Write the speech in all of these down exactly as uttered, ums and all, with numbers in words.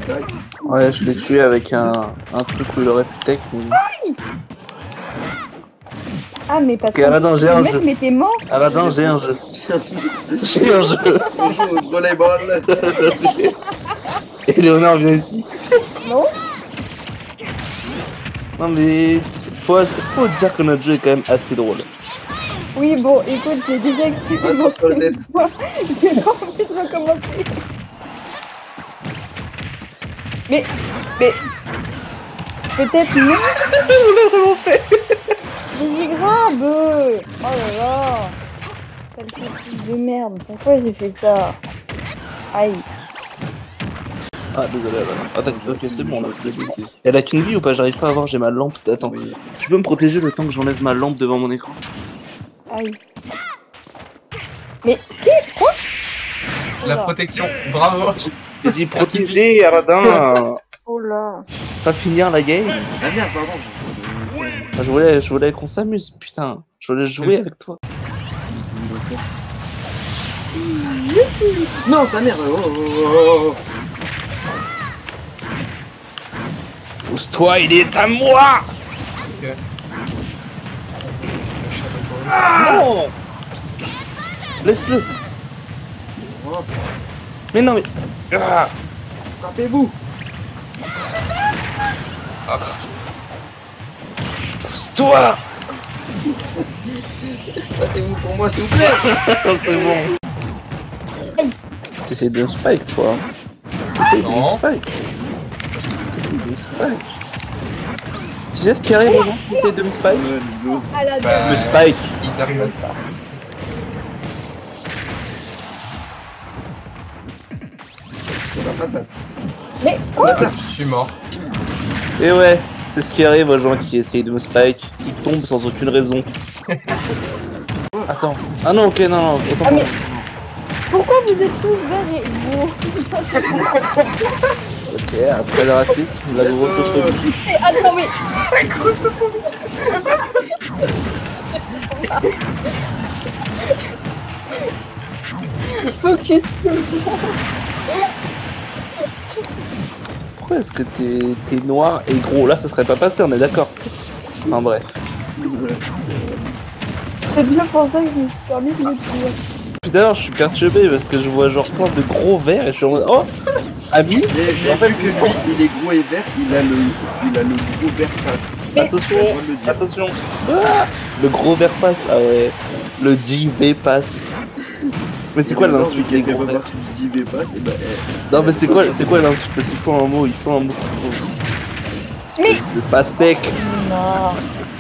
Ouais, je l'ai tué avec un, un truc où il aurait pu tech. Mais... Ah, mais parce Ok, Aladdin, j'ai un mec, jeu. mais t'es mort. Aladdin, j'ai un jeu. J'ai un jeu. Bonjour, volleyball. Et Léonard vient ici. Non. Non mais faut, faut dire que notre jeu est quand même assez drôle. Oui, bon, écoute, j'ai déjà expérimenté Attention, la tête. une fois. J'ai pas envie de recommencer. Mais, mais... Peut-être non. On l'a vraiment fait. Mais c'est grave. Oh là là. Quel fils de merde. Pourquoi j'ai fait ça? Aïe. Ah désolé, ah, t'inquiète, ok c'est bon là. Elle a qu'une vie ou pas? J'arrive pas à voir, j'ai ma lampe. Attends, Oui. tu peux me protéger le temps que j'enlève ma lampe devant mon écran? Aïe. Mais, qui? Quoi? La protection, bravo. J'ai dit protéger, Aladdin. Oh là. Pas finir la game. Ah merde, pardon. Je voulais, je voulais qu'on s'amuse, putain. Je voulais jouer avec toi. Non, ta mère. Oh, oh, oh, oh. Pousse-toi, il est à moi. Ok. Le Shadow Ball. Non. Laisse-le. Oh, Mais non mais... Ah. frappez-vous. Ah. Pousse-toi. Battez-vous pour moi, s'il vous plaît. C'est bon. T'essayes de me spike, toi. T'essayes de me Non. spike. T'essayes de me spike. Tu sais ce qui arrive aux gens qui essayent de me spike? Euh, go. À la Bah, Me spike. Ils arrivent à faire. C'est la patate. Mais quoi? Je suis mort. Et ouais, c'est ce qui arrive aux gens qui essayent de me spike. Ils tombent sans aucune raison. Attends. Ah non, ok, non, non. Autant Ah mais... pour- Pourquoi vous êtes tous verts et vous? Ok, après le racisme, la grossophobie. Mais attends, mais... Focus. Pourquoi est-ce que t'es t'es noir et gros? Là, ça serait pas passé, on est d'accord. Enfin bref. C'est bien pour ça que je me suis permis de le dire. Puis d'ailleurs, je suis perturbé parce que je vois genre plein de gros verres et je suis en mode oh, ami. J'ai En fait, vu que lui, il est gros et vert, il a le, il a le gros vert face. attention, Je dois le dire. attention. Ah, le gros vert passe, ah ouais. Le J V passe. Mais c'est quoi l'insulte des gros verres? J V passe, et bah, eh, Non mais c'est quoi, c'est quoi l'insulte? Parce qu'il faut un mot, il faut un mot. Mais... Le pastèque. Non.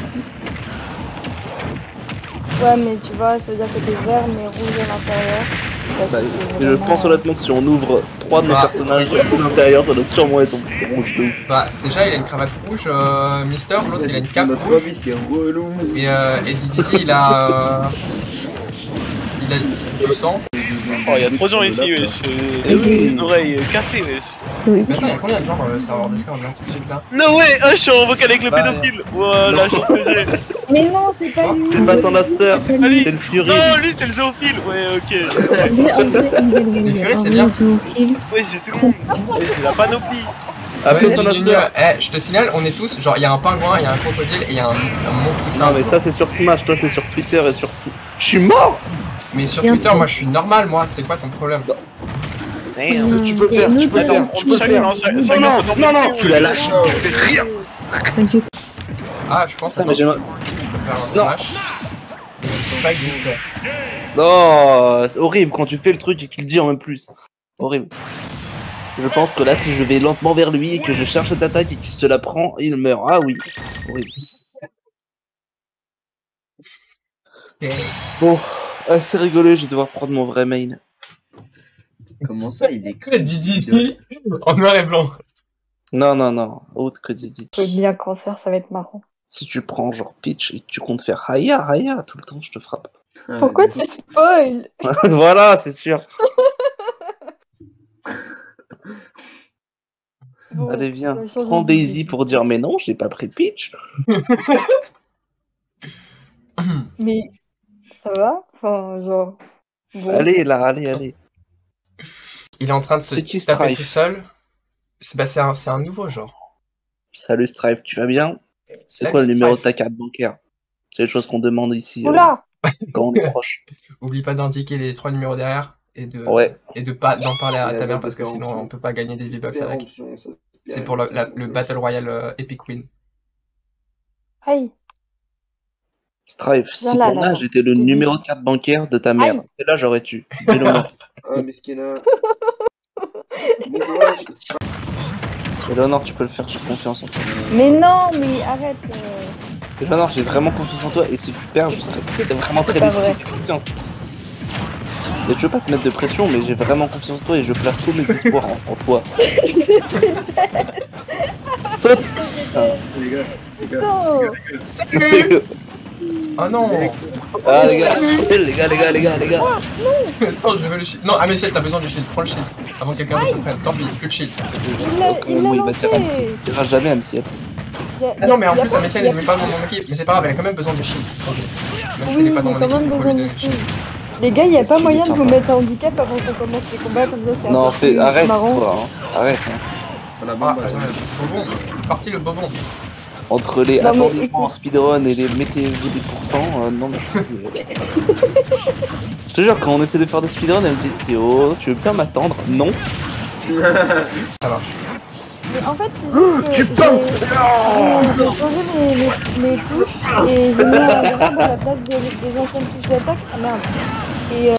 Ouais, mais tu vois, ça veut dire que t'es vert mais rouge à l'intérieur. Bah, et je pense honnêtement que si on ouvre trois de mes Ah, personnages oui. à l'intérieur, ça doit sûrement être rouge de ouf. Bah, déjà, il a une cravate rouge, euh, Mister, l'autre il a une cape notre rouge. vie, c'est relou. Et, euh, et Didi, il a. Euh, il a du sang. Oh, y'a trop de gens ici, wesh. Eh oui. Les oreilles cassées, wesh. Oui. Mais attends, y'a combien de gens dans le serveur Discord là tout de suite là? No way! Ah, je suis en vocal avec le Bah, pédophile! Wow, la chance que j'ai! Mais non, c'est pas lui. C'est pas son master, C'est pas lui. c'est le Fury. Non, lui, c'est le zoophile! Ouais, ok. Les Fury, c'est bien. Ouais, j'ai tout le monde. Ouais, j'ai la panoplie. Appelez Ouais, son Junior, master. eh, je te signale, on est tous, genre, il y a un pingouin, il y a un crocodile et il y a un, un mont Non mais ça c'est sur Smash, toi t'es sur Twitter et sur tout. Je suis mort. Mais sur Twitter, moi je suis normal, moi, c'est quoi ton problème? Damn. Tu peux faire, tu peux Attends, faire, tu peux chacun, faire. non, chacun, Non chacun non, sa non non, normalité, tu oui. la lâches, tu fais rien. Ah, je pense, Putain, attends, mais je, j'ai- je peux faire un Non. smash. Et un spike vite fait. Non, c'est horrible quand tu fais le truc et que tu le dis en même plus. Horrible. Je pense que là si je vais lentement vers lui et que je cherche cette attaque et qu'il se la prend, il meurt. Ah oui. Horrible. Bon, ah, c'est rigolo, je vais devoir prendre mon vrai main. Comment ça, il est Que Didi en noir et blanc. Non non non, autre que Didi. Je veux bien cancer, ça va être marrant. Si tu prends genre pitch et que tu comptes faire Haya, Haya tout le temps, je te frappe. Pourquoi tu spoil? Voilà, c'est sûr. Bon, Allez, viens, on va changer prends de Daisy sujet. pour dire mais non, j'ai pas pris Peach. Mais ça va? Enfin, genre... Bon. Allez là, allez, allez. Il est en train de se C'est qui, taper Strife? tout seul. C'est bah, c'est un, c'est un nouveau genre. Salut Stripe, tu vas bien? C'est Salut, quoi le numéro de ta Strife. carte bancaire? C'est les choses qu'on demande ici euh, Oula. quand on est proche. Oublie pas d'indiquer les trois numéros derrière et de Ouais. et de pas d'en parler à Et ta la mère date parce de que sinon péremption. on peut pas gagner des V-Bucks avec. Péremption, ça, C'est pour le, la- le Battle Royale euh, Epic Win. Aïe. Stripe, Viens si là, ton là, âge là. était le Je te dis. numéro de carte bancaire de ta mère, Aïe. quel âge aurais-tu? Dis-le moi. Ah, Miskina. Bon courage. Eleanor, tu peux le faire, j'ai confiance en toi. Mais non, mais arrête. euh. Eleanor, j'ai vraiment confiance en toi et si tu perds, je serais vraiment très C'est pas déçu. vrai. J'ai confiance. Et je veux pas te mettre de pression, mais j'ai vraiment confiance en toi et je place tous mes espoirs en, en toi. Saute. Putain. Les gars, les gars. Non. Salut. Oh non. Ah les gars, les gars, les gars, les gars, les gars. Attends, je veux le shield. Non, ah mais si t'as besoin du shield, prends le shield. Avant que quelqu'un d'autre le prenne. Tant pis, plus de shield. Il l'a il l'a il va tirer lancé. M C. Il ira jamais M C. Y a- Ah non, mais en y a plus, pas- Amessienne, y a elle met pas dans mon équipe. Mais c'est pas grave, elle a quand même besoin du shield. Vas-y. Même s'il Oui, est pas dans j'ai mon quand équipe, même il faut besoin lui de donner le shield. shield. Les gars, y a Est-ce pas qu'il est moyen de vous sympa? mettre handicap avant qu'on commence les combats comme ça. c'est un Non, peu fais, plus arrête marrant. toi, hein. Arrête. Hein. Voilà, Ah, bon, bah, attends, le bobon. C'est parti le bobon. Entre les Non, mais attendements en speedrun et les mettez des pourcents, euh, non merci. Je te jure, quand on essaie de faire des speedruns, elle me dit Théo, tu veux bien m'attendre? Non. Ça marche. Mais en fait, c'est juste que Tu j'ai- pentes. j'ai j'ai changé mes, mes, mes touches et j'ai mis un grab à la place des, des anciennes touches d'attaque. Ah merde. Et, euh,